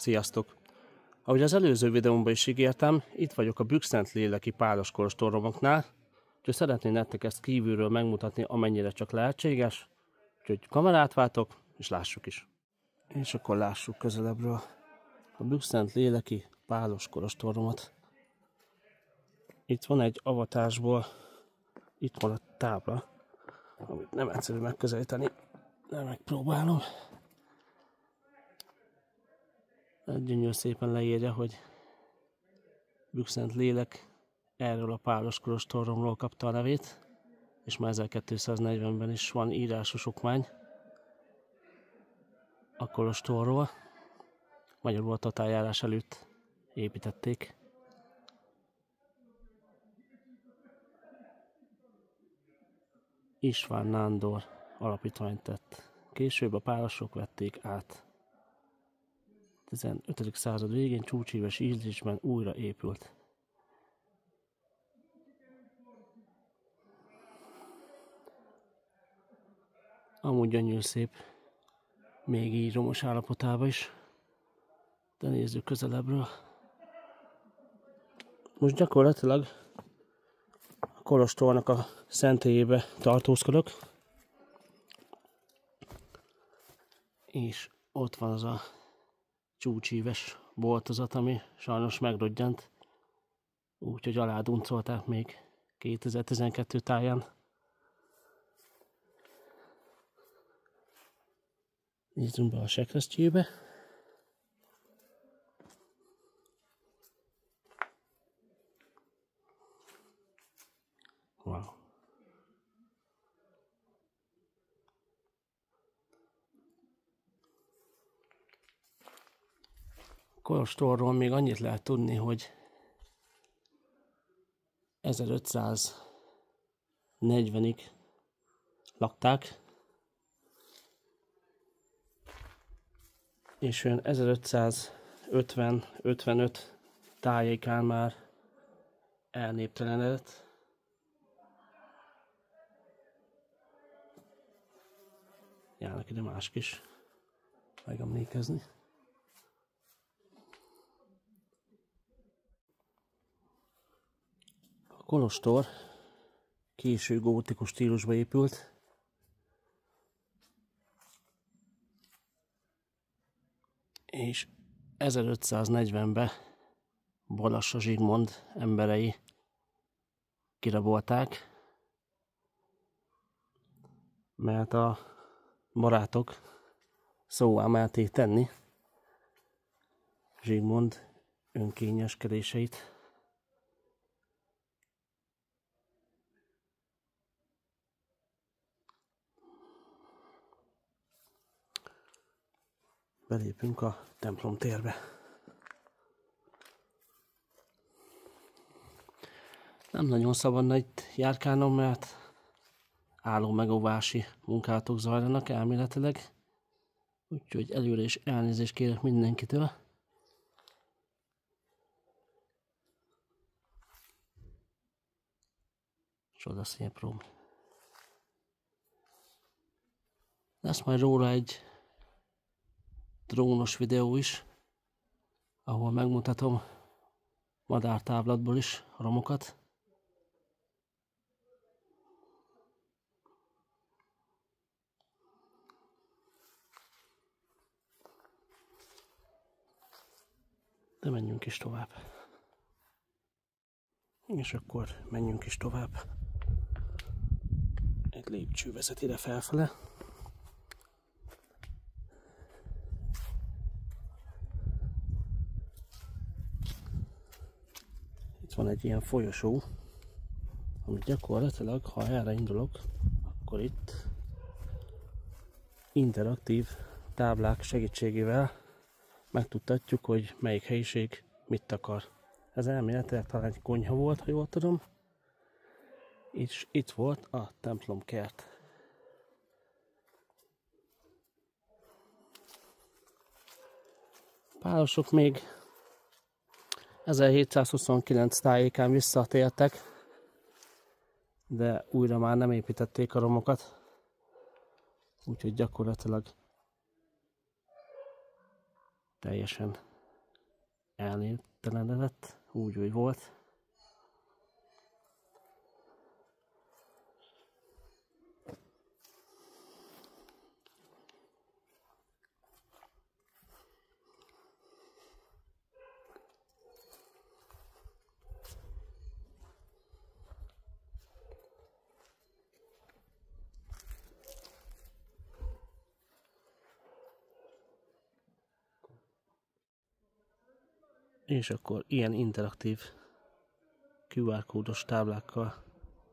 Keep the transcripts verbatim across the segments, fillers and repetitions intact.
Sziasztok! Ahogy az előző videómban is ígértem, itt vagyok a Bükszent-léleki pálos kolostoromoknál, úgyhogy szeretném nektek ezt kívülről megmutatni, amennyire csak lehetséges. Úgyhogy kamerát váltok, és lássuk is. És akkor lássuk közelebbről a Bükszent-léleki pálos kolostoromot. Itt van egy avatásból, itt van a tábla, amit nem egyszerű megközelíteni, de megpróbálom. Gyönyörű szépen leírja, hogy Bükszent-lélek erről a pálos kolostoromról kapta a nevét, és már ezerkétszáznegyvenben is van írásos okmány a kolostorról. Magyarul a tatárjárás előtt építették. István Nándor alapítványt tett. Később a pálosok vették át. tizenötödik század végén csúcsíves ízlésben újra épült. Amúgy gyönyörű szép, még így romos állapotában is, de nézzük közelebbről. Most gyakorlatilag a kolostornak a szentélyébe tartózkodok, és ott van az a csúcsíves boltozat, ami sajnos megrodjant, úgyhogy aláduncolták még kétezer-tizenkettő táján. Nézzünk be a sekrestjébe. Wow. Kolostorról még annyit lehet tudni, hogy ezerötszáznegyvenig lakták, és olyan ezerötszázötven-ötvenöt tájékán már elnéptelenedett. Járnak ide mások is megemlékezni. A kolostor késő gótikus stílusba épült. És ezerötszáznegyvenben Balassa Zsigmond emberei kirabolták, mert a barátok szóvá merték tenni Zsigmond önkényeskedéseit. Belépünk a templom térbe. Nem nagyon szabadna itt járkálnom, mert álló megóvási munkálatok zajlanak elméletileg. Úgyhogy előre is elnézést kérek mindenkitől. Csodaszép Róm. Lesz majd róla egy drónos videó is, ahol megmutatom madártáblatból is a romokat. De menjünk is tovább. És akkor menjünk is tovább. Egy lépcső vezet ide felfele. Itt van egy ilyen folyosó, amit gyakorlatilag, ha erre indulok, akkor itt interaktív táblák segítségével megtudtatjuk, hogy melyik helyiség mit akar. Ez elméletileg talán egy konyha volt, ha jól tudom, és itt volt a templomkert. Pálosok még ezerhétszázhuszonkilenc tájékán visszatértek, de újra már nem építették a romokat, úgyhogy gyakorlatilag teljesen elnéptelenedett, úgy, hogy volt. És akkor ilyen interaktív kú er kódos táblákkal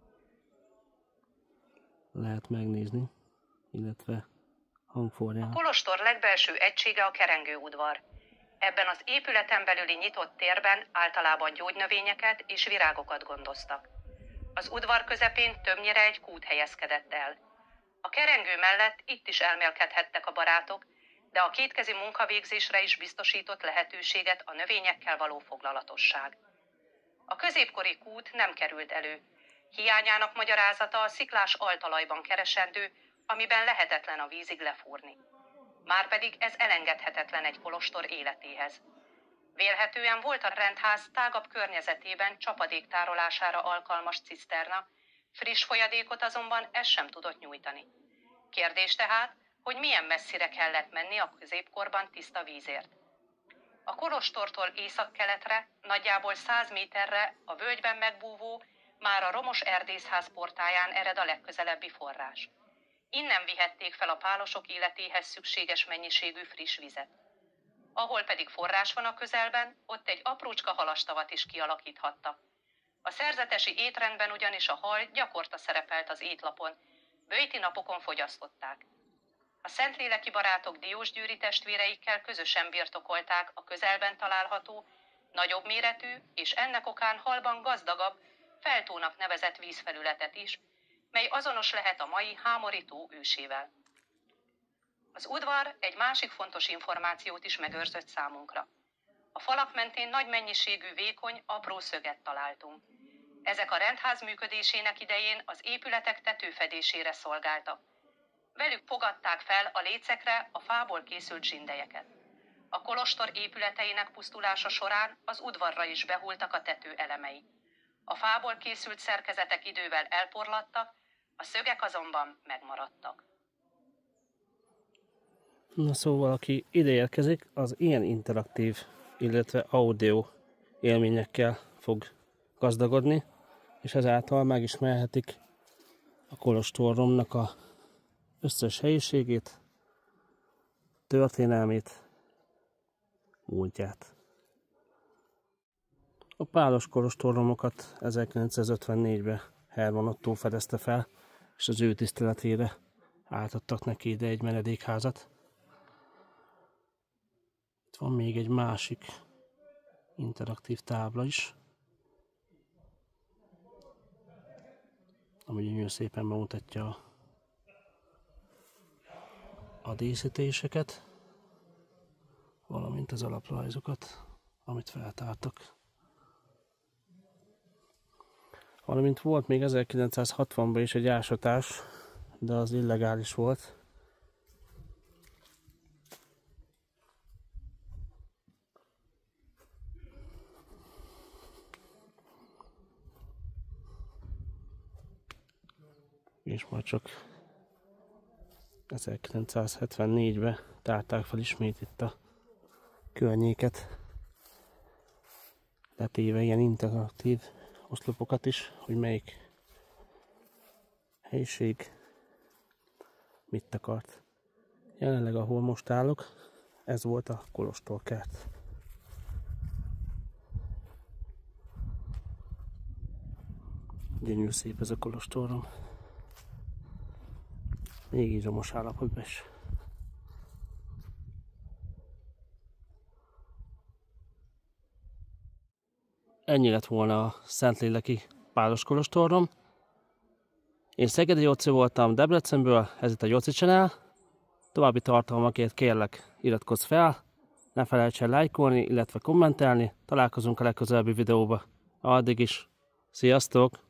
lehet megnézni, illetve hangforján. A kolostor legbelső egysége a kerengőudvar. Ebben az épületen belüli nyitott térben általában gyógynövényeket és virágokat gondoztak. Az udvar közepén többnyire egy kút helyezkedett el. A kerengő mellett itt is elmélkedhettek a barátok, de a kétkezi munkavégzésre is biztosított lehetőséget a növényekkel való foglalatosság. A középkori kút nem került elő. Hiányának magyarázata a sziklás altalajban keresendő, amiben lehetetlen a vízig lefúrni. Márpedig ez elengedhetetlen egy kolostor életéhez. Vélhetően volt a rendház tágabb környezetében csapadék tárolására alkalmas ciszterna, friss folyadékot azonban ez sem tudott nyújtani. Kérdés tehát, hogy milyen messzire kellett menni a középkorban tiszta vízért. A kolostortól északkeletre, nagyjából száz méterre a völgyben megbúvó, már a romos erdészház portáján ered a legközelebbi forrás. Innen vihették fel a pálosok életéhez szükséges mennyiségű friss vizet. Ahol pedig forrás van a közelben, ott egy aprócska halastavat is kialakíthattak. A szerzetesi étrendben ugyanis a hal gyakorta szerepelt az étlapon, böjti napokon fogyasztották. A szentléleki barátok Diósgyőri testvéreikkel közösen birtokolták a közelben található, nagyobb méretű és ennek okán halban gazdagabb, Feltónak nevezett vízfelületet is, mely azonos lehet a mai Hámori tó ősével. Az udvar egy másik fontos információt is megőrzött számunkra. A falak mentén nagy mennyiségű vékony, apró szöget találtunk. Ezek a rendház működésének idején az épületek tetőfedésére szolgáltak. Velük fogadták fel a lécekre a fából készült zsindelyeket. A kolostor épületeinek pusztulása során az udvarra is behultak a tető elemei. A fából készült szerkezetek idővel elporlattak, a szögek azonban megmaradtak. Na szóval, aki ide érkezik, az ilyen interaktív, illetve audio élményekkel fog gazdagodni, és ezáltal megismerhetik a kolostoromnak a összes helyiségét, történelmét, múltját. A pálos kolostorromokat ezerkilencszázötvennégyben Herman Ottó fedezte fel, és az ő tiszteletére átadtak neki ide egy menedékházat. Itt van még egy másik interaktív tábla is, ami gyönyörű szépen bemutatja a, a díszítéseket, valamint az alaprajzokat, amit feltártak. Valamint volt még ezerkilencszázhatvanban is egy ásatás, de az illegális volt. És már csak ezerkilencszázhetvennégyben tárták fel ismét itt a környéket, letéve ilyen interaktív oszlopokat is, hogy melyik helység mit akart. Jelenleg, ahol most állok, ez volt a kolostorkert. Gyönyörű szép ez a kolostorrom. Még így romos állapotban is. Ennyi lett volna a szentléleki pálos kolostorrom. Én Szegedi Jóci voltam Debrecenből, ez itt a Jóci Channel. További tartalmakért kérlek, iratkozz fel, ne felejts el lájkolni, illetve kommentelni. Találkozunk a legközelebbi videóba. Addig is, sziasztok!